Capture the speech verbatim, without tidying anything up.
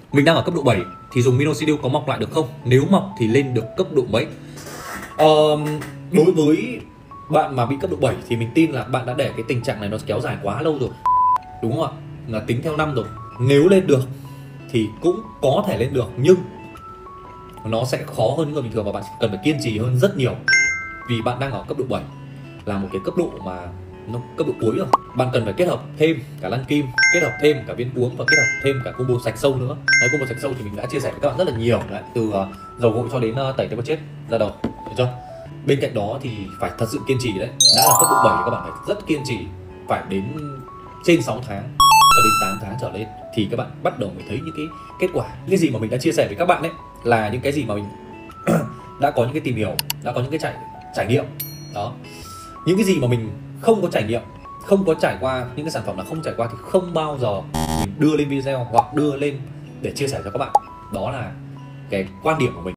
Mình đang ở cấp độ bảy thì dùng Minoxidil có mọc lại được không? Nếu mọc thì lên được cấp độ mấy? Ờ, đối với bạn mà bị cấp độ bảy thì mình tin là bạn đã để cái tình trạng này nó kéo dài quá lâu rồi, đúng không ạ? Là tính theo năm rồi. Nếu lên được thì cũng có thể lên được, nhưng nó sẽ khó hơn những người bình thường và bạn cần phải kiên trì hơn rất nhiều. Vì bạn đang ở cấp độ bảy là một cái cấp độ mà nó cấp độ cuối rồi. Bạn cần phải kết hợp thêm cả lăn kim, kết hợp thêm cả viên uống và kết hợp thêm cả combo sạch sâu nữa. Đấy, combo sạch sâu thì mình đã chia sẻ với các bạn rất là nhiều đấy, từ uh, dầu gội cho đến uh, tẩy tế bào chết ra đầu, được chưa? Bên cạnh đó thì phải thật sự kiên trì đấy. Đã là cấp độ bảy thì các bạn phải rất kiên trì, phải đến trên sáu tháng cho đến tám tháng trở lên thì các bạn bắt đầu mới thấy những cái kết quả. Những cái gì mà mình đã chia sẻ với các bạn đấy là những cái gì mà mình đã có những cái tìm hiểu, đã có những cái trải trải nghiệm đó. Những cái gì mà mình không có trải nghiệm, không có trải qua, những cái sản phẩm là không trải qua thì không bao giờ mình đưa lên video hoặc đưa lên để chia sẻ cho các bạn. Đó là cái quan điểm của mình.